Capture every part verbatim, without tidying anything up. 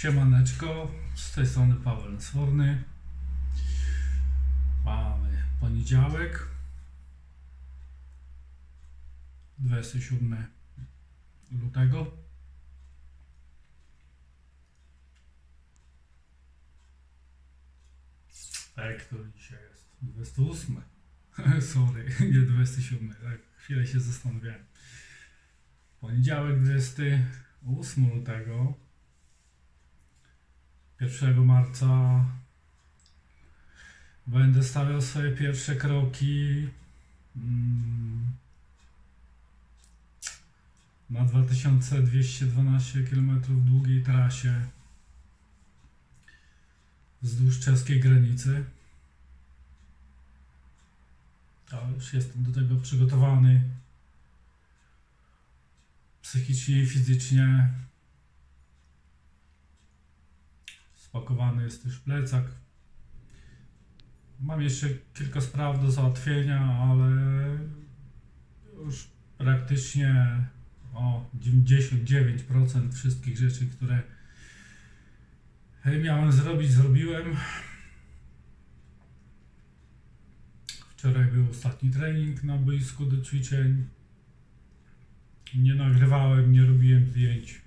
Siemaneczko, z tej strony Paweł Sforny. Mamy poniedziałek, dwudziestego siódmego lutego. Tak, to dzisiaj jest dwudziesty ósmy. Sorry, nie dwudziesty siódmy. Tak, chwilę się zastanawiałem. Poniedziałek, dwudziestego ósmego lutego. pierwszego marca będę stawiał swoje pierwsze kroki mm, na dwa tysiące dwieście dwanaście kilometrów długiej trasie wzdłuż czeskiej granicy. A już jestem do tego przygotowany psychicznie i fizycznie. Spakowany jest też plecak. Mam jeszcze kilka spraw do załatwienia, ale już praktycznie o dziewięćdziesiąt dziewięć procent wszystkich rzeczy, które miałem zrobić, zrobiłem. Wczoraj był ostatni trening na boisku do ćwiczeń. Nie nagrywałem, nie robiłem zdjęć.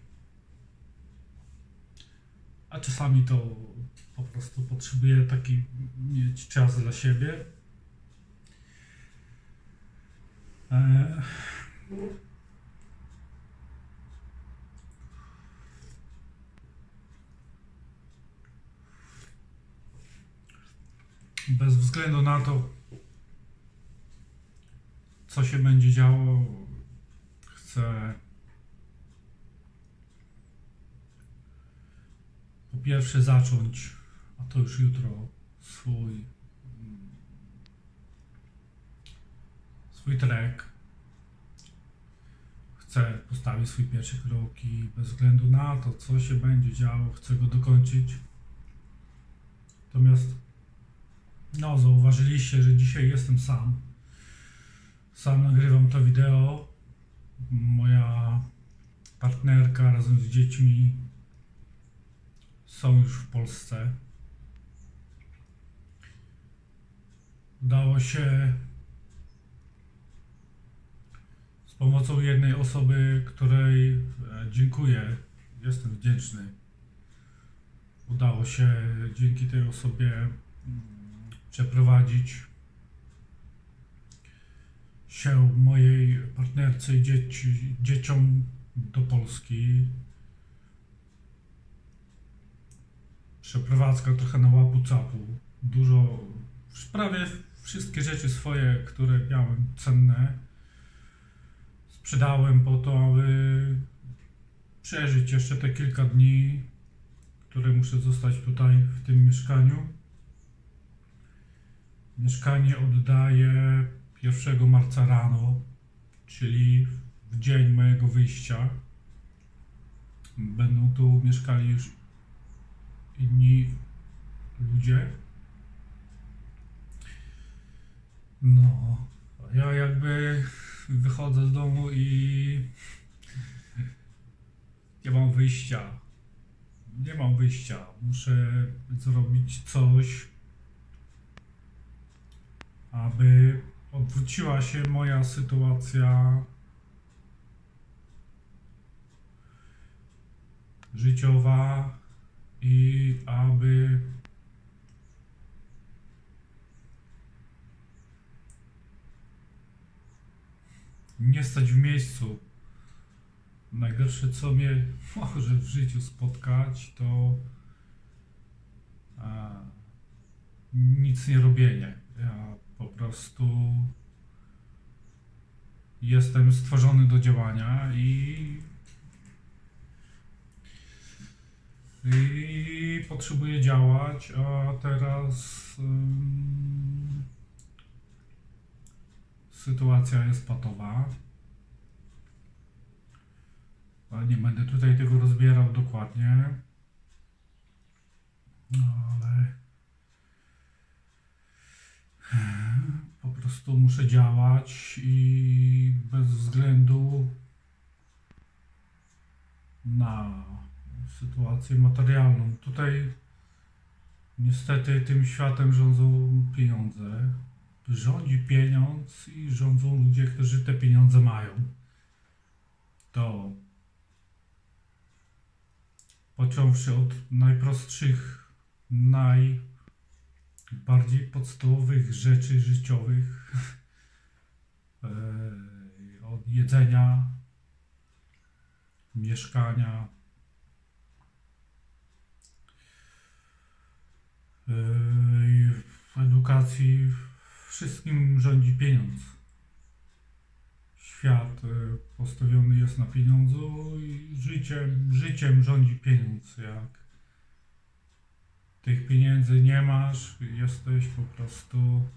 A czasami to po prostu potrzebuję taki mieć czas dla siebie. Eee. Bez względu na to, co się będzie działo, chcę po pierwsze zacząć, a to już jutro, swój swój trek. Chcę postawić swój pierwszy krok i bez względu na to, co się będzie działo, chcę go dokończyć. Natomiast no, zauważyliście, że dzisiaj jestem sam. Sam nagrywam to wideo. Moja partnerka razem z dziećmi są już w Polsce. Udało się z pomocą jednej osoby, której dziękuję, jestem wdzięczny. Udało się dzięki tej osobie przeprowadzić się mojej partnerce i dzieci, dzieciom do Polski. Przeprowadzka trochę na łapu-capu. Dużo, prawie wszystkie rzeczy swoje, które miałem cenne, sprzedałem po to, aby przeżyć jeszcze te kilka dni, które muszę zostać tutaj w tym mieszkaniu. Mieszkanie oddaję pierwszego marca rano, czyli w dzień mojego wyjścia. Będą tu mieszkali już inni ludzie. No, ja jakby wychodzę z domu i nie mam wyjścia. Nie mam wyjścia. Muszę zrobić coś, aby odwróciła się moja sytuacja życiowa i aby nie stać w miejscu. Najgorsze, co mnie może w życiu spotkać, to a, nic nie robienie. Ja po prostu jestem stworzony do działania i, i potrzebuję działać, a teraz um, sytuacja jest patowa. Ale nie będę tutaj tego rozbierał dokładnie. No, ale po prostu muszę działać i bez względu na sytuację materialną. Tutaj niestety tym światem rządzą pieniądze. Rządzi pieniądz i rządzą ludzie, którzy te pieniądze mają. To począwszy od najprostszych, najbardziej podstawowych rzeczy życiowych, od jedzenia, mieszkania, w edukacji, wszystkim rządzi pieniądz. Świat postawiony jest na pieniądzu i życiem, życiem rządzi pieniądz. Jak tych pieniędzy nie masz, jesteś po prostu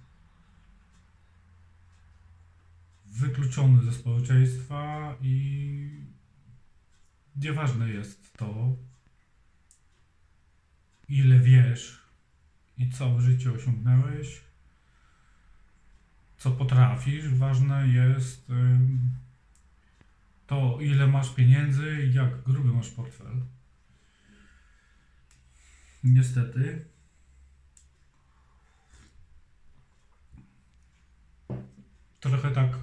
wykluczony ze społeczeństwa i nieważne jest to, ile wiesz i co w życiu osiągnąłeś, co potrafisz. Ważne jest to, ile masz pieniędzy i jak gruby masz portfel. Niestety trochę tak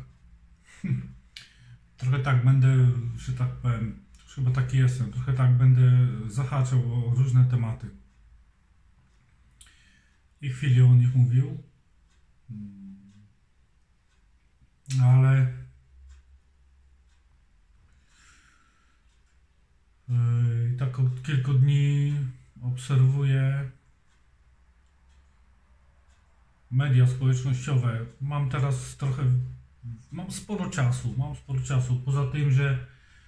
trochę tak będę, że tak powiem, chyba taki jestem, trochę tak będę zahaczał o różne tematy i chwilę o nich mówił, ale yy, tak od kilku dni obserwuję media społecznościowe. Mam teraz trochę, mam sporo czasu, mam sporo czasu, poza tym, że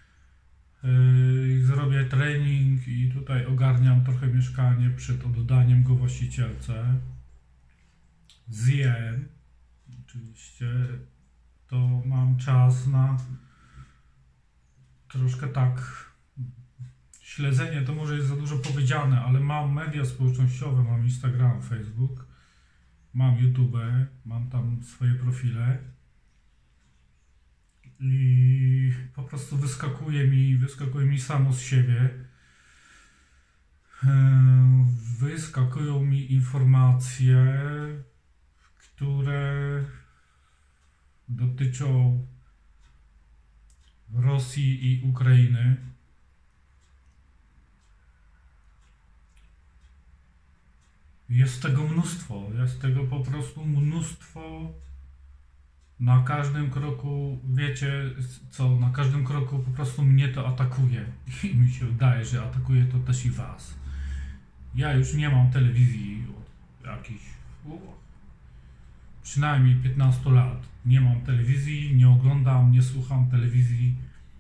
yy, zrobię trening i tutaj ogarniam trochę mieszkanie przed oddaniem go właścicielce. Zjem, oczywiście, to mam czas na troszkę tak śledzenie, to może jest za dużo powiedziane, ale mam media społecznościowe, mam Instagram, Facebook, mam YouTube, mam tam swoje profile i po prostu wyskakuje mi, wyskakuje mi samo z siebie. Wyskakują mi informacje, które dotyczą Rosji i Ukrainy. Jest tego mnóstwo, jest tego po prostu mnóstwo. Na każdym kroku, wiecie co, na każdym kroku po prostu mnie to atakuje. I mi się wydaje, że atakuje to też i was. Ja już nie mam telewizji od jakichś przynajmniej piętnastu lat. Nie mam telewizji, nie oglądam, nie słucham telewizji.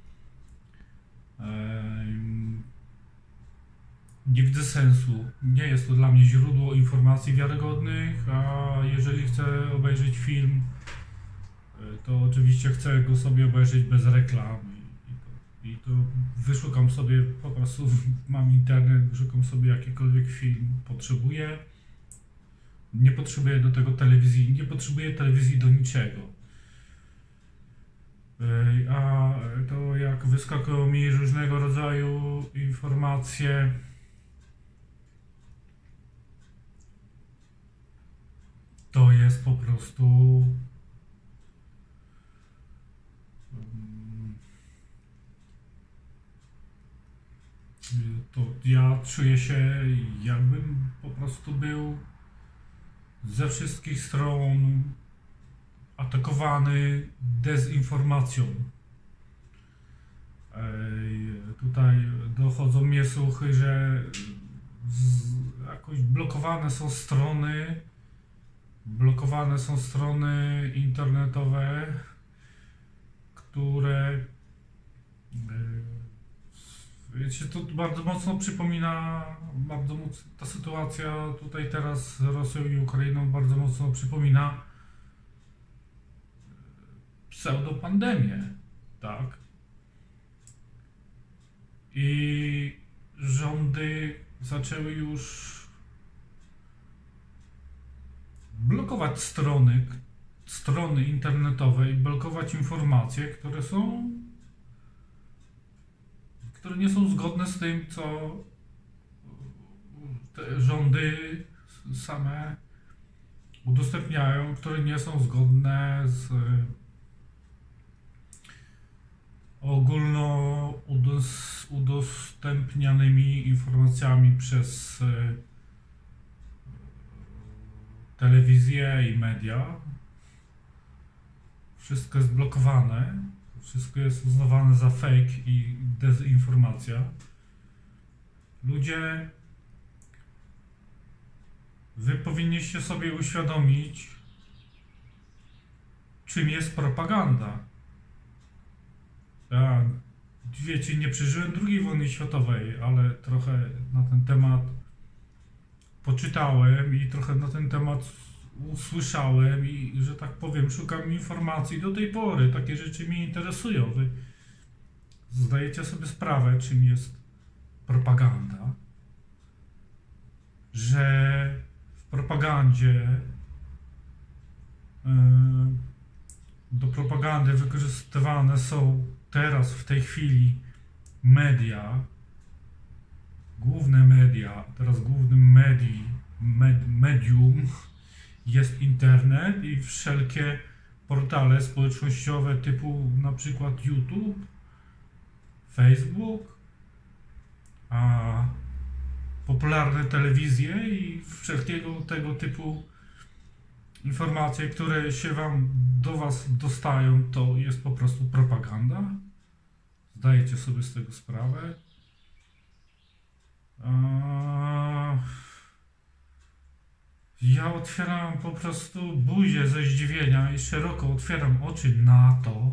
Nie widzę sensu. Nie jest to dla mnie źródło informacji wiarygodnych, a jeżeli chcę obejrzeć film, to oczywiście chcę go sobie obejrzeć bez reklam i to, i to wyszukam sobie, po prostu mam internet, wyszukam sobie jakikolwiek film potrzebuję. Nie potrzebuję do tego telewizji, nie potrzebuję telewizji do niczego. A to jak wyskakują mi różnego rodzaju informacje, to jest po prostu to ja czuję się, jakbym po prostu był ze wszystkich stron atakowany dezinformacją. Tutaj dochodzą mnie słuchy, że z, jakoś blokowane są strony, blokowane są strony internetowe, które wiecie, to bardzo mocno przypomina, bardzo mocno, ta sytuacja tutaj teraz z Rosją i Ukrainą bardzo mocno przypomina pseudopandemię, tak? I rządy zaczęły już blokować strony, strony internetowe i blokować informacje, które są które nie są zgodne z tym, co te rządy same udostępniają, które nie są zgodne z ogólno udos udostępnianymi informacjami przez telewizję i media. Wszystko jest blokowane, wszystko jest uznawane za fake i dezinformacja. Ludzie, wy powinniście sobie uświadomić, czym jest propaganda. Ja, wiecie, nie przeżyłem drugiej wojny światowej, ale trochę na ten temat poczytałem i trochę na ten temat usłyszałem i, że tak powiem, szukam informacji do tej pory. Takie rzeczy mnie interesują. Wy zdajecie sobie sprawę, czym jest propaganda? Że w propagandzie yy, do propagandy wykorzystywane są teraz, w tej chwili media, główne media, teraz głównym medii, med, medium jest internet i wszelkie portale społecznościowe typu na przykład YouTube, Facebook, a popularne telewizje i wszelkiego tego typu informacje, które się wam do was dostają, to jest po prostu propaganda. Zdajecie sobie z tego sprawę? Eee, ja otwieram po prostu buzię ze zdziwienia i szeroko otwieram oczy na to.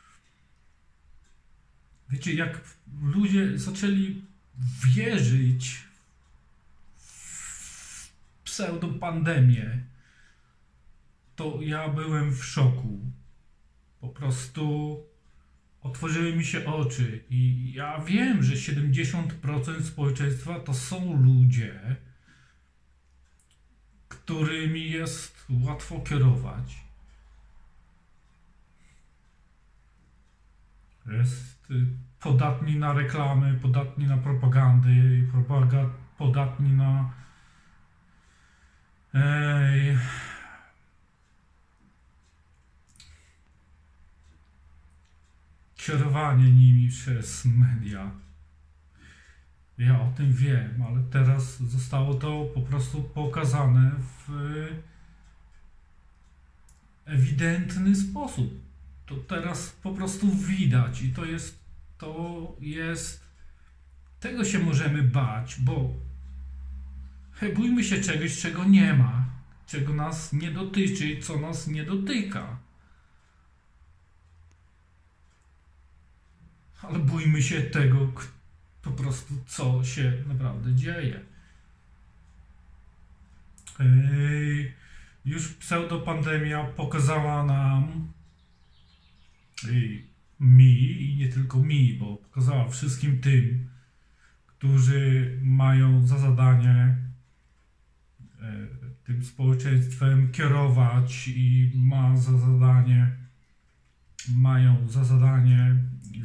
Wiecie, jak ludzie zaczęli wierzyć w pseudopandemię, to ja byłem w szoku. Po prostu otworzyły mi się oczy i ja wiem, że siedemdziesiąt procent społeczeństwa to są ludzie, którymi jest łatwo kierować. Jest podatni na reklamy, podatni na propagandy, propaga, podatni na ej, kierowanie nimi przez media. Ja o tym wiem, ale teraz zostało to po prostu pokazane w ewidentny sposób. To teraz po prostu widać i to jest, to jest, tego się możemy bać, bo bójmy się czegoś, czego nie ma, czego nas nie dotyczy, co nas nie dotyka. Ale bójmy się tego, po prostu co się naprawdę dzieje. Yy, już pseudopandemia pokazała nam, yy, mi i nie tylko mi, bo pokazała wszystkim tym, którzy mają za zadanie yy, tym społeczeństwem kierować i ma za zadanie, mają za zadanie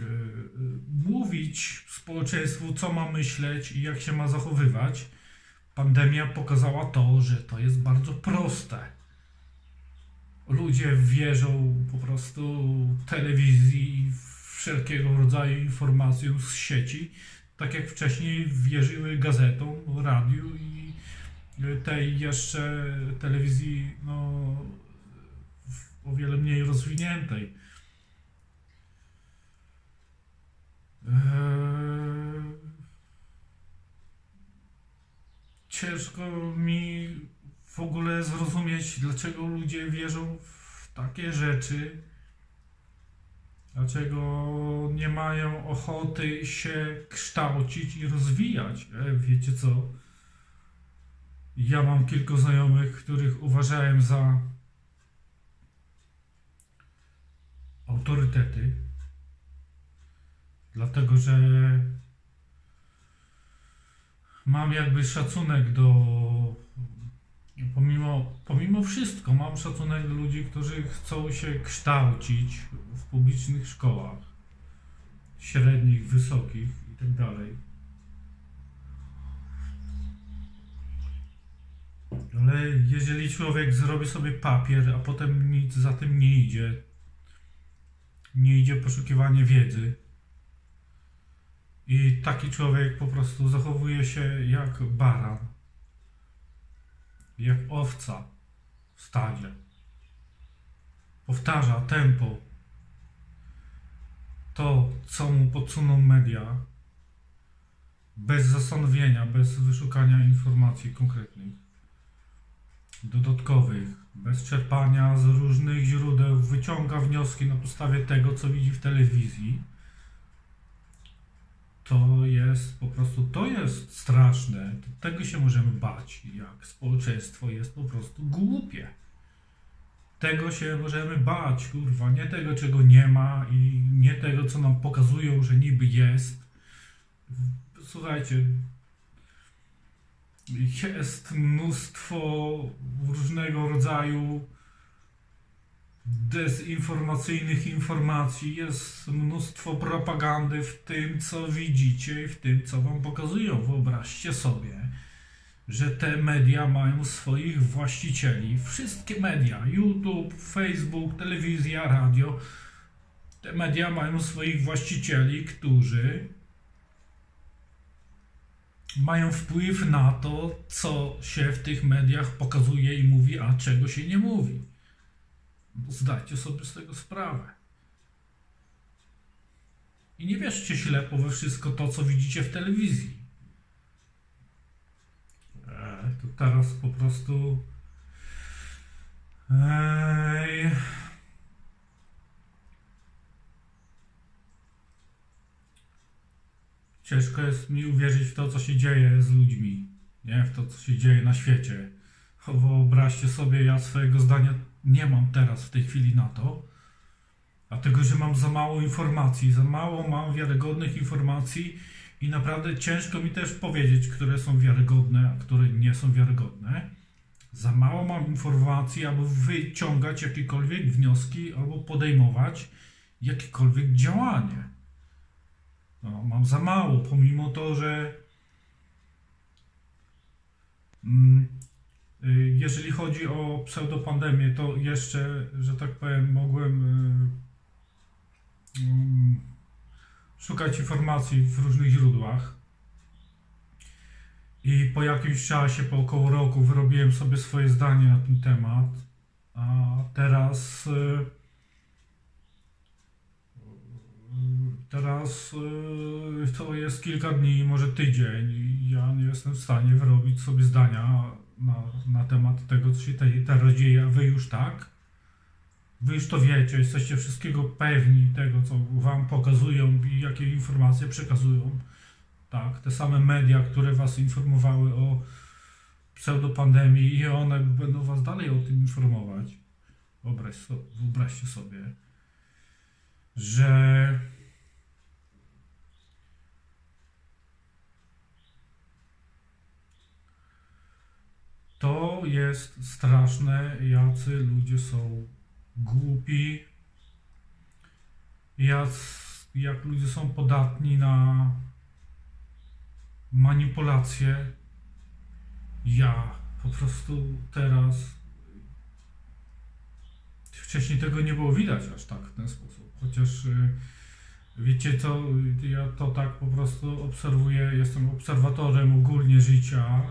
mówić społeczeństwu, co ma myśleć i jak się ma zachowywać. Pandemia pokazała to, że to jest bardzo proste. Ludzie wierzą po prostu telewizji, wszelkiego rodzaju informacjom z sieci, tak jak wcześniej wierzyły gazetom, radiu i tej jeszcze telewizji no, o wiele mniej rozwiniętej. Ciężko mi w ogóle zrozumieć, dlaczego ludzie wierzą w takie rzeczy, dlaczego nie mają ochoty się kształcić i rozwijać. E, wiecie co? Ja mam kilku znajomych, których uważałem za autorytety, dlatego że mam jakby szacunek do, pomimo, pomimo wszystko, mam szacunek do ludzi, którzy chcą się kształcić w publicznych szkołach, średnich, wysokich, tak dalej. Ale jeżeli człowiek zrobi sobie papier, a potem nic za tym nie idzie, nie idzie poszukiwanie wiedzy i taki człowiek po prostu zachowuje się jak baran, jak owca w stadzie. Powtarza tempo to, co mu podsuną media, bez zastanowienia, bez wyszukania informacji konkretnych, dodatkowych, bez czerpania z różnych źródeł, wyciąga wnioski na podstawie tego, co widzi w telewizji. To jest po prostu, to jest straszne, tego się możemy bać, jak społeczeństwo jest po prostu głupie. Tego się możemy bać, kurwa, nie tego, czego nie ma i nie tego, co nam pokazują, że niby jest. Słuchajcie, jest mnóstwo różnego rodzaju dezinformacyjnych informacji, jest mnóstwo propagandy w tym, co widzicie i w tym, co wam pokazują. Wyobraźcie sobie, że te media mają swoich właścicieli. Wszystkie media, YouTube, Facebook, telewizja, radio, te media mają swoich właścicieli, którzy mają wpływ na to, co się w tych mediach pokazuje i mówi, a czego się nie mówi. Zdajcie sobie z tego sprawę. I nie wierzcie ślepo we wszystko to, co widzicie w telewizji. Eee, to teraz po prostu... Eee... Ciężko jest mi uwierzyć w to, co się dzieje z ludźmi, nie? W to, co się dzieje na świecie. Wyobraźcie sobie, ja swojego zdania nie mam teraz w tej chwili na to, dlatego że mam za mało informacji, za mało mam wiarygodnych informacji i naprawdę ciężko mi też powiedzieć, które są wiarygodne, a które nie są wiarygodne. Za mało mam informacji, aby wyciągać jakiekolwiek wnioski albo podejmować jakiekolwiek działanie. No, mam za mało, pomimo to, że mm, jeżeli chodzi o pseudopandemię, to jeszcze, że tak powiem, mogłem y, y, szukać informacji w różnych źródłach i po jakimś czasie, po około roku wyrobiłem sobie swoje zdanie na ten temat, a teraz y, Teraz yy, to jest kilka dni, może tydzień i ja nie jestem w stanie wyrobić sobie zdania na, na temat tego, co się teraz dzieje, a wy już tak. Wy już to wiecie, jesteście wszystkiego pewni tego, co wam pokazują i jakie informacje przekazują. Tak, te same media, które was informowały o pseudopandemii i one będą was dalej o tym informować. Wyobraź so, wyobraźcie sobie, że to jest straszne, jacy ludzie są głupi, jak, jak ludzie są podatni na manipulacje. Ja po prostu teraz, wcześniej tego nie było widać aż tak w ten sposób, chociaż wiecie co, ja to tak po prostu obserwuję, jestem obserwatorem ogólnie życia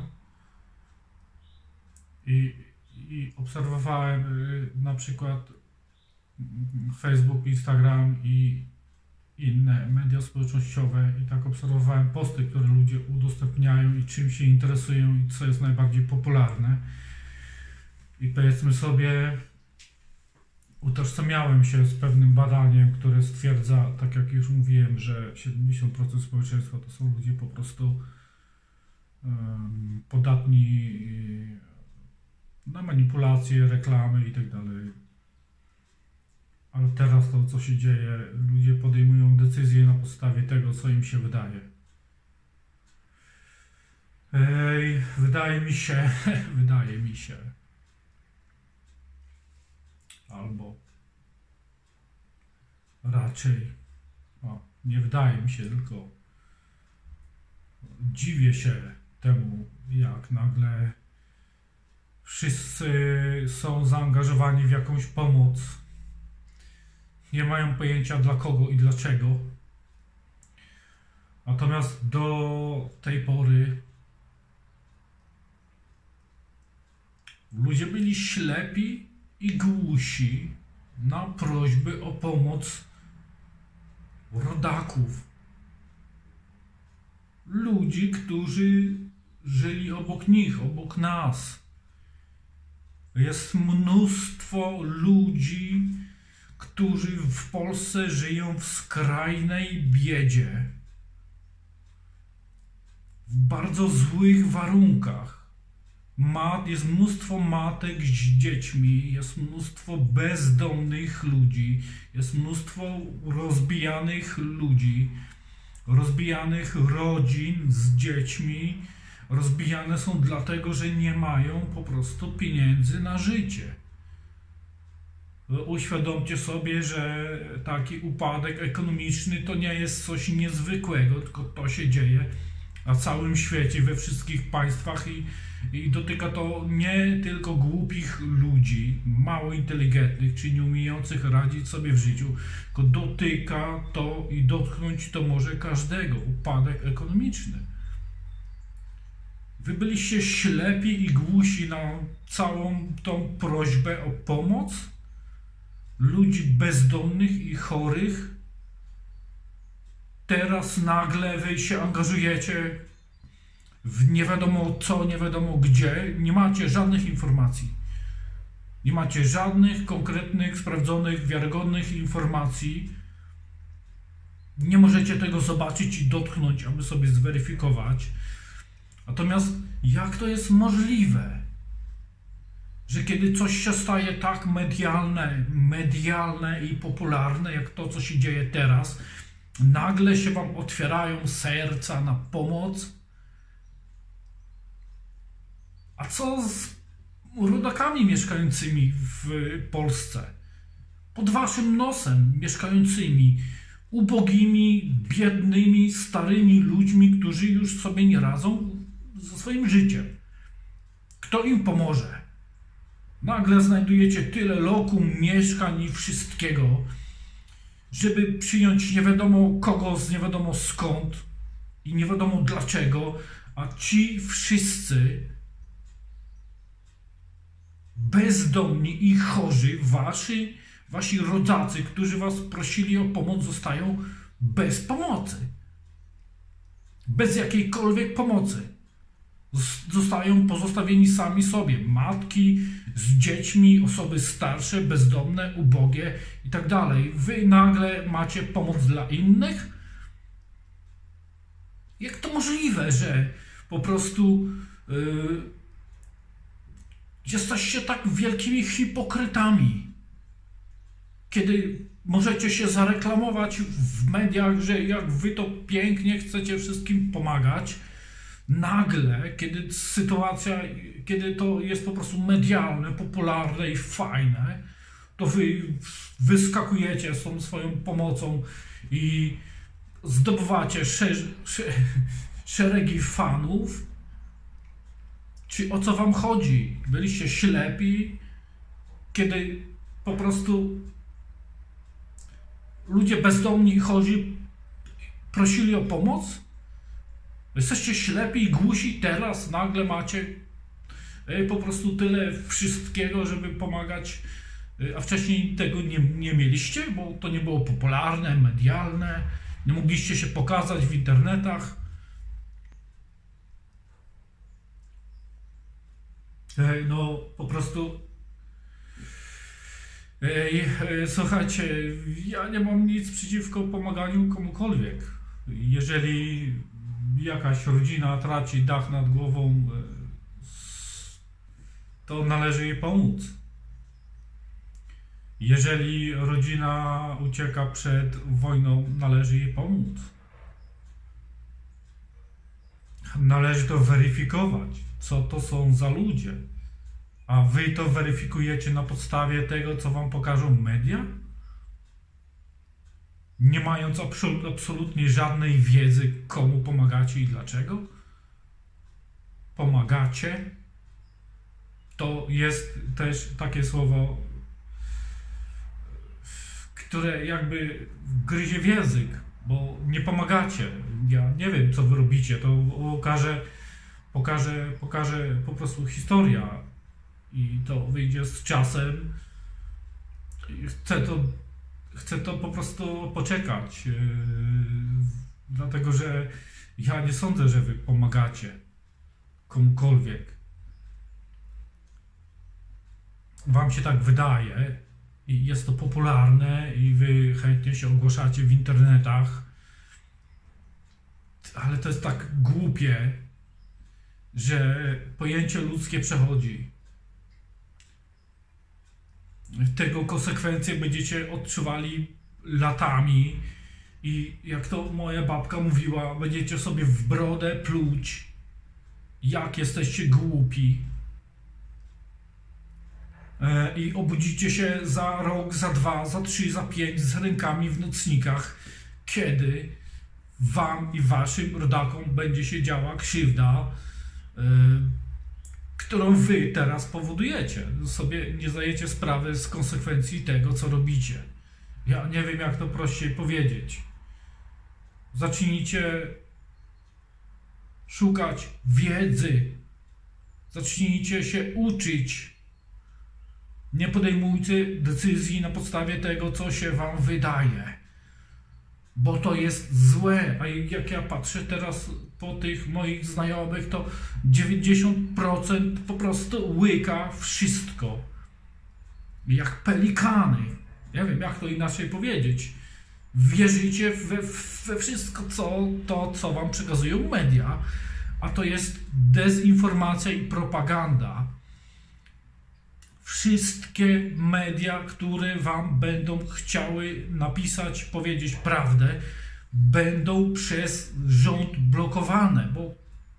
i, i obserwowałem na przykład Facebook, Instagram i inne media społecznościowe i tak obserwowałem posty, które ludzie udostępniają i czym się interesują i co jest najbardziej popularne. I powiedzmy sobie, utożsamiałem się z pewnym badaniem, które stwierdza, tak jak już mówiłem, że siedemdziesiąt procent społeczeństwa to są ludzie po prostu um, podatni na manipulacje, reklamy itd. Ale teraz to, co się dzieje, ludzie podejmują decyzje na podstawie tego, co im się wydaje. Ej, wydaje mi się, wydaje mi się, albo raczej, o, nie wydaje mi się, tylko dziwię się temu, jak nagle wszyscy są zaangażowani w jakąś pomoc. Nie mają pojęcia dla kogo i dlaczego. Natomiast do tej pory ludzie byli ślepi i głusi na prośby o pomoc rodaków. Ludzi, którzy żyli obok nich, obok nas. Jest mnóstwo ludzi, którzy w Polsce żyją w skrajnej biedzie. W bardzo złych warunkach. Mat, jest mnóstwo matek z dziećmi, jest mnóstwo bezdomnych ludzi, jest mnóstwo rozbijanych ludzi, rozbijanych rodzin z dziećmi. Rozbijane są dlatego, że nie mają po prostu pieniędzy na życie. Uświadomcie sobie, że taki upadek ekonomiczny to nie jest coś niezwykłego, tylko to się dzieje na całym świecie, we wszystkich państwach i, i dotyka to nie tylko głupich ludzi, mało inteligentnych, czy nie umiejących radzić sobie w życiu, tylko dotyka to i dotknąć to może każdego. Upadek ekonomiczny. Wy byliście ślepi i głusi na całą tą prośbę o pomoc ludzi bezdomnych i chorych. Teraz nagle wy się angażujecie w nie wiadomo co, nie wiadomo gdzie. Nie macie żadnych informacji. Nie macie żadnych konkretnych, sprawdzonych, wiarygodnych informacji. Nie możecie tego zobaczyć i dotknąć, aby sobie zweryfikować. Natomiast jak to jest możliwe, że kiedy coś się staje tak medialne, medialne i popularne, jak to, co się dzieje teraz, nagle się wam otwierają serca na pomoc? A co z rodakami mieszkającymi w Polsce? Pod waszym nosem mieszkającymi, ubogimi, biednymi, starymi ludźmi, którzy już sobie nie radzą ze swoim życiem. Kto im pomoże? Nagle znajdujecie tyle lokum, mieszkań i wszystkiego, żeby przyjąć nie wiadomo kogo z nie wiadomo skąd i nie wiadomo dlaczego, a ci wszyscy bezdomni i chorzy, wasi, wasi rodacy, którzy was prosili o pomoc, zostają bez pomocy. Bez jakiejkolwiek pomocy. Zostają pozostawieni sami sobie. Matki z dziećmi, osoby starsze, bezdomne, ubogie i tak dalej. Wy nagle macie pomoc dla innych? Jak to możliwe, że po prostu yy, jesteście tak wielkimi hipokrytami? Kiedy możecie się zareklamować w mediach, że jak wy to pięknie chcecie wszystkim pomagać, nagle, kiedy sytuacja, kiedy to jest po prostu medialne, popularne i fajne, to wy wyskakujecie z tą swoją pomocą i zdobywacie szer szer szeregi fanów. Czy o co wam chodzi? Byliście ślepi, kiedy po prostu ludzie bezdomni i chorzy prosili o pomoc? Jesteście ślepi i głusi, teraz nagle macie po prostu tyle wszystkiego, żeby pomagać, a wcześniej tego nie, nie mieliście, bo to nie było popularne, medialne, nie mogliście się pokazać w internetach. No po prostu słuchajcie, ja nie mam nic przeciwko pomaganiu komukolwiek. Jeżeli jakaś rodzina traci dach nad głową, to należy jej pomóc. Jeżeli rodzina ucieka przed wojną, należy jej pomóc. Należy to weryfikować, co to są za ludzie. A wy to weryfikujecie na podstawie tego, co wam pokażą media? nie mając absol- absolutnie żadnej wiedzy, komu pomagacie i dlaczego? Pomagacie. To jest też takie słowo, które jakby gryzie w język, bo nie pomagacie. Ja nie wiem, co wy robicie, to pokaże, pokaże, pokaże po prostu historia i to wyjdzie z czasem. Chcę to, chcę to po prostu poczekać, yy, dlatego że ja nie sądzę, że wy pomagacie komukolwiek. Wam się tak wydaje i jest to popularne i wy chętnie się ogłaszacie w internetach, ale to jest tak głupie, że pojęcie ludzkie przechodzi. Tego konsekwencje będziecie odczuwali latami i jak to moja babka mówiła, będziecie sobie w brodę pluć, jak jesteście głupi. I obudzicie się za rok, za dwa, za trzy, za pięć z rękami w nocnikach, kiedy wam i waszym rodakom będzie się działa krzywda, yy, którą wy teraz powodujecie. Sobie nie zdajecie sprawy z konsekwencji tego, co robicie. Ja nie wiem, jak to prościej powiedzieć. Zacznijcie szukać wiedzy. Zacznijcie się uczyć. Nie podejmujcie decyzji na podstawie tego, co się wam wydaje, bo to jest złe. A jak ja patrzę teraz po tych moich znajomych, to dziewięćdziesiąt procent po prostu łyka wszystko. Jak pelikany. Nie wiem, jak to inaczej powiedzieć. Wierzycie we, we wszystko, co, to, co wam przekazują media, a to jest dezinformacja i propaganda. Wszystkie media, które wam będą chciały napisać, powiedzieć prawdę, będą przez rząd blokowane, bo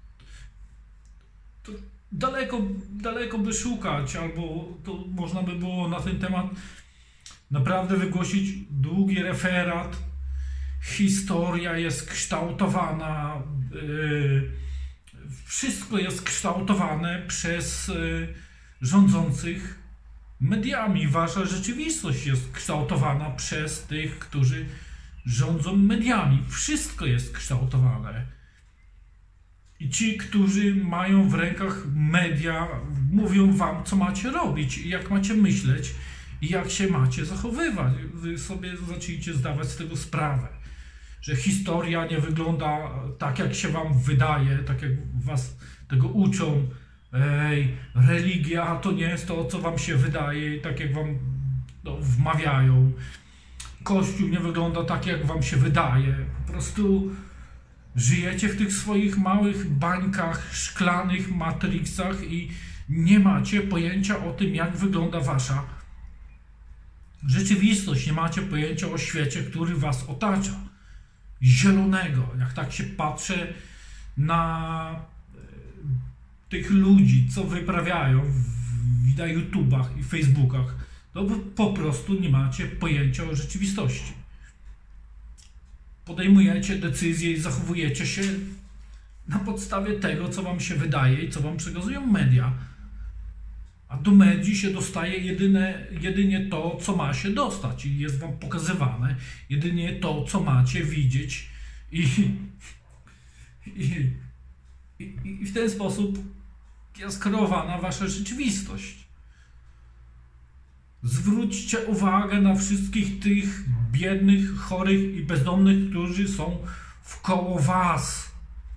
to daleko, daleko by szukać, albo to można by było na ten temat naprawdę wygłosić długi referat. Historia jest kształtowana, yy, wszystko jest kształtowane przez yy, rządzących mediami. Wasza rzeczywistość jest kształtowana przez tych, którzy rządzą mediami. Wszystko jest kształtowane. I ci, którzy mają w rękach media, mówią wam, co macie robić, i jak macie myśleć i jak się macie zachowywać. Wy sobie zacznijcie zdawać z tego sprawę, że historia nie wygląda tak, jak się wam wydaje, tak jak was tego uczą. Ej, religia to nie jest to, co wam się wydaje, tak jak wam no, wmawiają. Kościół nie wygląda tak, jak wam się wydaje. Po prostu żyjecie w tych swoich małych bańkach, szklanych matrixach i nie macie pojęcia o tym, jak wygląda wasza rzeczywistość. Nie macie pojęcia o świecie, który was otacza. Zielonego. Jak tak się patrzę na tych ludzi, co wyprawiają w, na YouTubach i Facebookach, to po prostu nie macie pojęcia o rzeczywistości. Podejmujecie decyzje i zachowujecie się na podstawie tego, co wam się wydaje i co wam przekazują media. A do mediów się dostaje jedyne, jedynie to, co ma się dostać i jest wam pokazywane jedynie to, co macie widzieć i, i, i, i w ten sposób jest kreowana wasza rzeczywistość. Zwróćcie uwagę na wszystkich tych biednych, chorych i bezdomnych, którzy są wkoło was.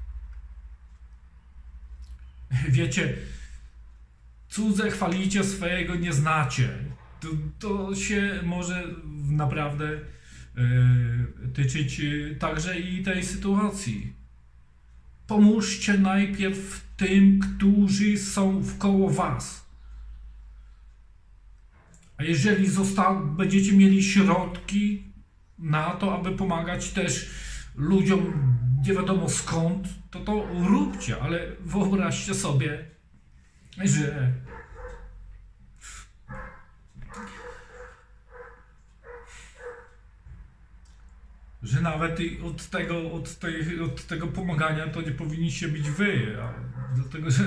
Wiecie, cudze chwalicie, swojego nie znacie. To, to się może naprawdę yy, tyczyć yy, także i tej sytuacji. Pomóżcie najpierw tym, którzy są wkoło was. A jeżeli zosta- będziecie mieli środki na to, aby pomagać też ludziom nie wiadomo skąd, to to róbcie, ale wyobraźcie sobie, że że nawet i od tego, od, tej, od tego pomagania to nie powinniście być wy, a dlatego, że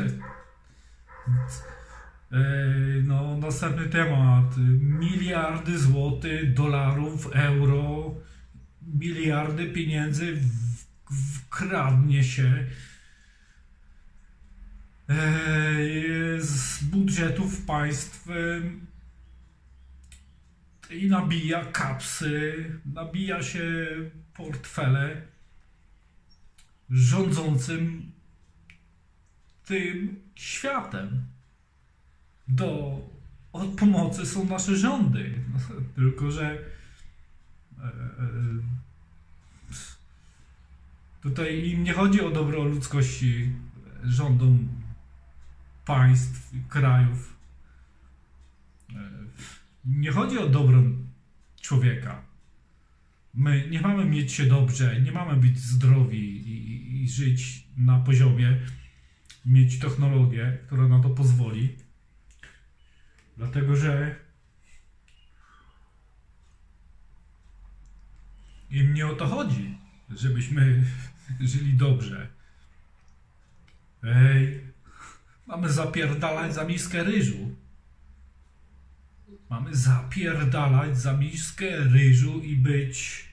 e, no, następny temat, miliardy złotych, dolarów, euro, miliardy pieniędzy w, w, kradnie się e, z budżetów państw e, i nabija kapsy, nabija się portfele rządzącym tym światem. Do, od pomocy są nasze rządy. Tylko że e, e, tutaj im nie chodzi o dobro ludzkości rządom państw i krajów. E, nie chodzi o dobro człowieka. My nie mamy mieć się dobrze, nie mamy być zdrowi i, i, i żyć na poziomie, mieć technologię, która na to pozwoli. Dlatego, że im nie o to chodzi, żebyśmy żyli dobrze. Ej, mamy zapierdalać za miskę ryżu. Mamy zapierdalać za miskę ryżu i być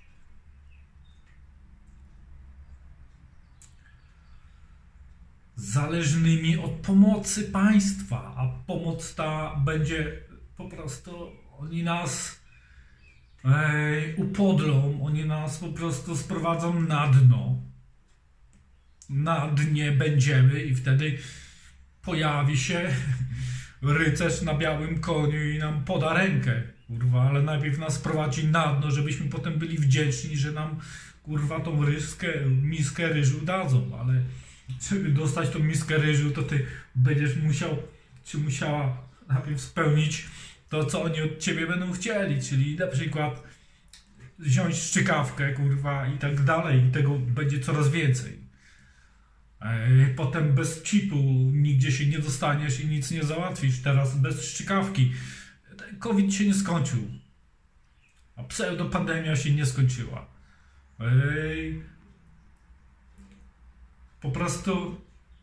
zależnymi od pomocy państwa, a pomoc ta będzie po prostu, oni nas ej, upodlą, oni nas po prostu sprowadzą na dno. Na dnie będziemy i wtedy pojawi się rycerz na białym koniu i nam poda rękę, kurwa, ale najpierw nas prowadzi na dno, żebyśmy potem byli wdzięczni, że nam, kurwa, tą ryskę, miskę ryżu dadzą, ale żeby dostać tą miskę ryżu, to ty będziesz musiał, czy musiała najpierw spełnić to, co oni od ciebie będą chcieli, czyli na przykład wziąć szczykawkę, kurwa, i tak dalej, i tego będzie coraz więcej. Potem bez chipu nigdzie się nie dostaniesz i nic nie załatwisz. Teraz bez szczykawki. COVID się nie skończył. A pseudopandemia się nie skończyła. Po prostu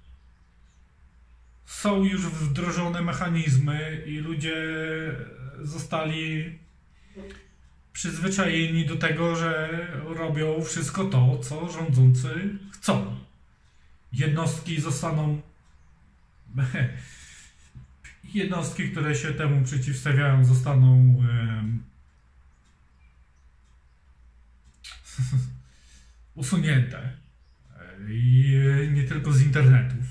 są już wdrożone mechanizmy i ludzie zostali przyzwyczajeni do tego, że robią wszystko to, co rządzący chcą. Jednostki zostaną, jednostki, które się temu przeciwstawiają, zostaną um, usunięte. I nie tylko z internetów.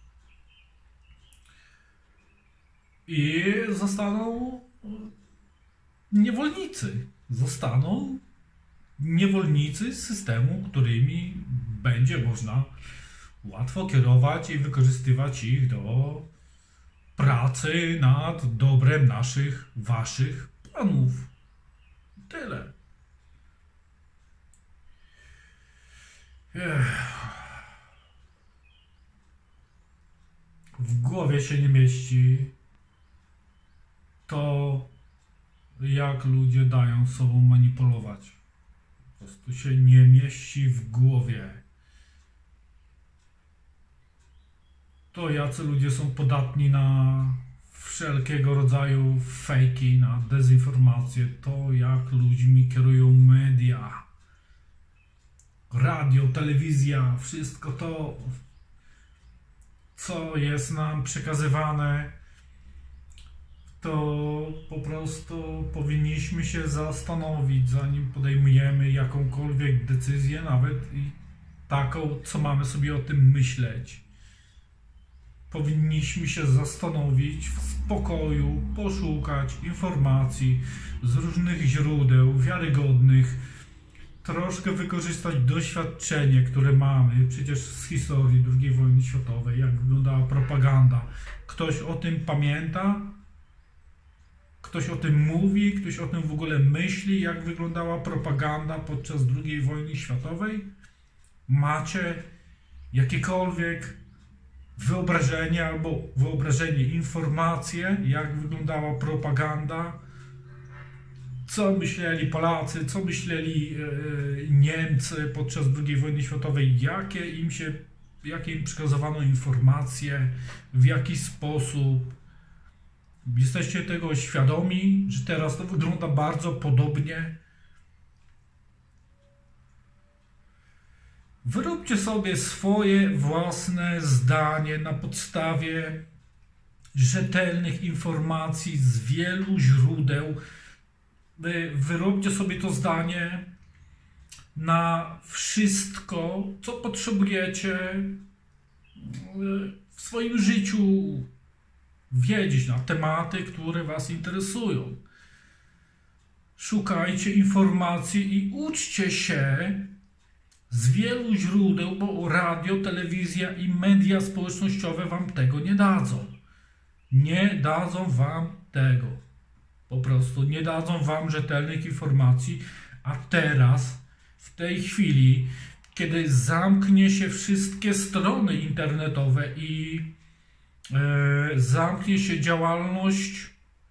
I zostaną niewolnicy. Zostaną niewolnicy systemu, którymi będzie można łatwo kierować i wykorzystywać ich do pracy nad dobrem naszych, waszych planów. Tyle. Ech. W głowie się nie mieści to, jak ludzie dają sobą manipulować. Po prostu się nie mieści w głowie. To jacy ludzie są podatni na wszelkiego rodzaju fejki, na dezinformacje, to jak ludźmi kierują media, radio, telewizja, wszystko to, co jest nam przekazywane, to po prostu powinniśmy się zastanowić, zanim podejmujemy jakąkolwiek decyzję, nawet i taką, co mamy sobie o tym myśleć. Powinniśmy się zastanowić w spokoju, poszukać informacji z różnych źródeł wiarygodnych, troszkę wykorzystać doświadczenie, które mamy przecież z historii drugiej wojny światowej, jak wyglądała propaganda. Ktoś o tym pamięta? Ktoś o tym mówi? Ktoś o tym w ogóle myśli, jak wyglądała propaganda podczas drugiej wojny światowej? Macie jakiekolwiek wyobrażenie albo wyobrażenie, informacje, jak wyglądała propaganda, co myśleli Polacy, co myśleli yy, Niemcy podczas drugiej wojny światowej, jakie im się, jakie im przekazywano informacje, w jaki sposób. Jesteście tego świadomi, że teraz to wygląda bardzo podobnie. Wyróbcie sobie swoje własne zdanie na podstawie rzetelnych informacji z wielu źródeł. Wyróbcie sobie to zdanie na wszystko, co potrzebujecie w swoim życiu wiedzieć, na tematy, które Was interesują. Szukajcie informacji i uczcie się z wielu źródeł, bo radio, telewizja i media społecznościowe Wam tego nie dadzą. Nie dadzą Wam tego. Po prostu nie dadzą Wam rzetelnych informacji, a teraz, w tej chwili, kiedy zamknie się wszystkie strony internetowe i e, zamknie się działalność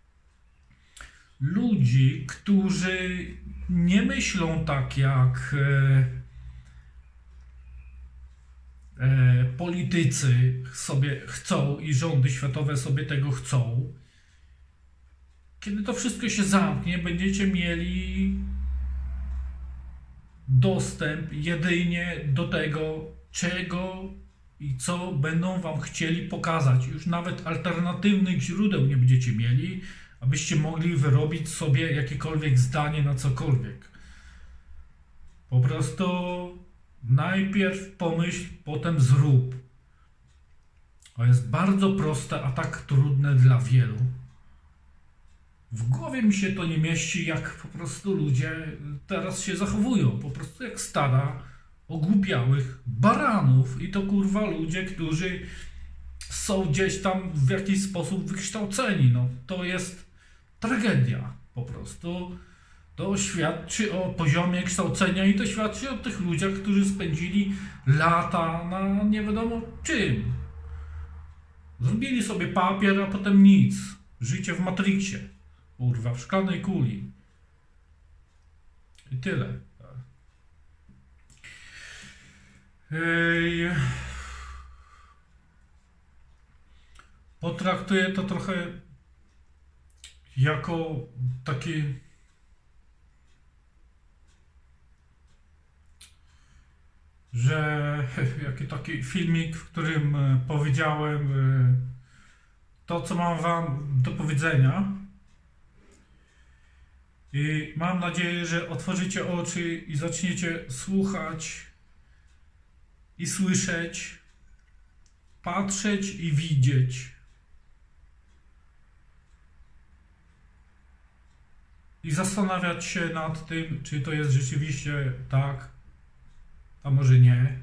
ludzi, którzy nie myślą tak jak e, e, politycy sobie chcą i rządy światowe sobie tego chcą. Kiedy to wszystko się zamknie, będziecie mieli dostęp jedynie do tego, czego i co będą Wam chcieli pokazać. Już nawet alternatywnych źródeł nie będziecie mieli, abyście mogli wyrobić sobie jakiekolwiek zdanie na cokolwiek. Po prostu najpierw pomyśl, potem zrób. To jest bardzo proste, a tak trudne dla wielu. W głowie mi się to nie mieści, jak po prostu ludzie teraz się zachowują. Po prostu jak stada ogłupiałych baranów. I to kurwa ludzie, którzy są gdzieś tam w jakiś sposób wykształceni. No, to jest tragedia po prostu. To świadczy o poziomie kształcenia i to świadczy o tych ludziach, którzy spędzili lata na nie wiadomo czym. Zrobili sobie papier, a potem nic. Życie w Matrixie. Kurwa, w szklanej kuli. I tyle. Ej. Potraktuję to trochę jako taki że jaki taki filmik, w którym powiedziałem to, co mam Wam do powiedzenia. I mam nadzieję, że otworzycie oczy i zaczniecie słuchać i słyszeć, patrzeć i widzieć. I zastanawiać się nad tym, czy to jest rzeczywiście tak, a może nie.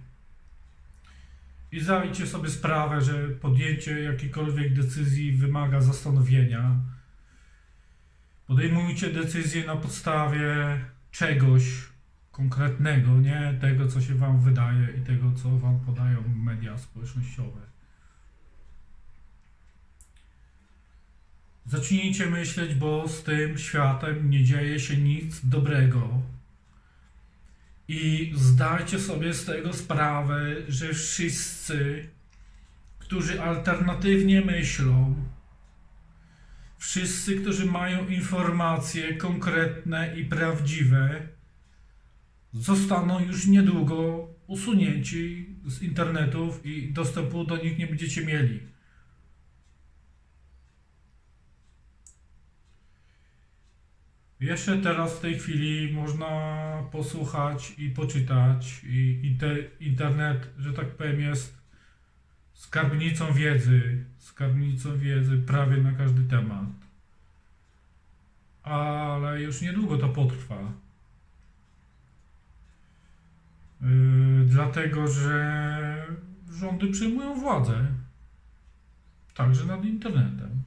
I zdajcie sobie sprawę, że podjęcie jakiejkolwiek decyzji wymaga zastanowienia. Podejmujcie decyzję na podstawie czegoś konkretnego, nie tego, co się Wam wydaje i tego, co Wam podają media społecznościowe. Zacznijcie myśleć, bo z tym światem nie dzieje się nic dobrego. I zdajcie sobie z tego sprawę, że wszyscy, którzy alternatywnie myślą, wszyscy, którzy mają informacje konkretne i prawdziwe, zostaną już niedługo usunięci z internetów i dostępu do nich nie będziecie mieli. Jeszcze teraz w tej chwili można posłuchać i poczytać i inter, internet, że tak powiem, jest skarbnicą wiedzy, skarbnicą wiedzy prawie na każdy temat. Ale już niedługo to potrwa. Yy, dlatego, że rządy przejmują władzę. Także nad internetem.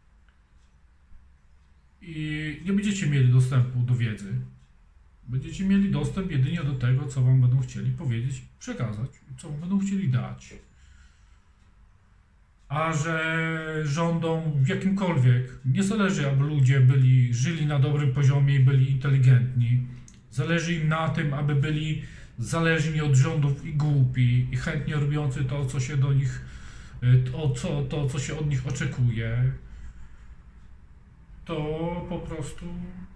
I nie będziecie mieli dostępu do wiedzy. Będziecie mieli dostęp jedynie do tego, co Wam będą chcieli powiedzieć, przekazać, co Wam będą chcieli dać. a że rządom w jakimkolwiek, nie zależy, aby ludzie byli, żyli na dobrym poziomie i byli inteligentni. Zależy im na tym, aby byli zależni od rządów i głupi i chętnie robiący to, co się do nich, to, co, to, co się od nich oczekuje. To po prostu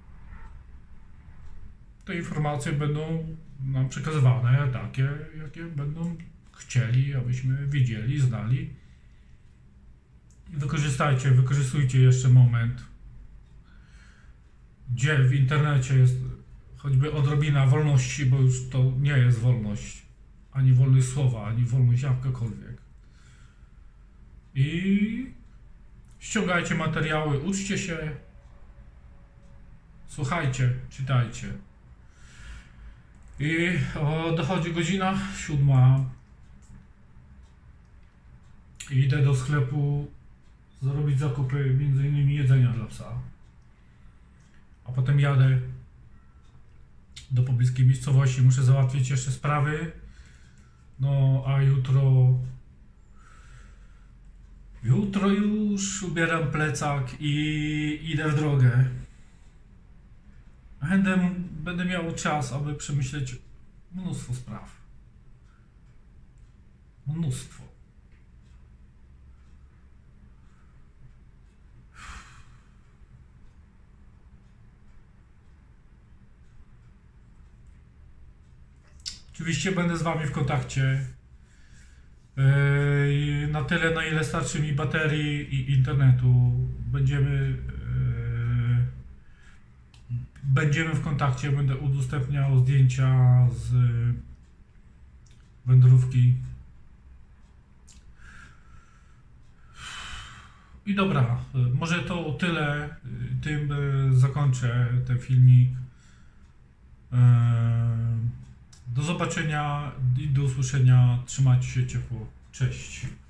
te informacje będą nam przekazywane takie, jakie będą chcieli, abyśmy widzieli, znali. I wykorzystajcie, wykorzystujcie jeszcze moment, gdzie w internecie jest choćby odrobina wolności, bo już to nie jest wolność, ani wolność słowa, ani wolność jakakolwiek. I ściągajcie materiały, uczcie się, słuchajcie, czytajcie. I o, dochodzi godzina siódma. I idę do sklepu zrobić zakupy, między innymi jedzenia dla psa. A potem jadę do pobliskiej miejscowości, muszę załatwić jeszcze sprawy. No a jutro jutro już ubieram plecak i idę w drogę. Będę, będę miał czas, aby przemyśleć mnóstwo spraw. Mnóstwo. Oczywiście będę z Wami w kontakcie yy, na tyle, na ile starczy mi baterii i internetu. Będziemy yy, będziemy w kontakcie, będę udostępniał zdjęcia z wędrówki. I dobra, może to tyle. Tym zakończę ten filmik. Do zobaczenia i do usłyszenia. Trzymajcie się ciepło. Cześć.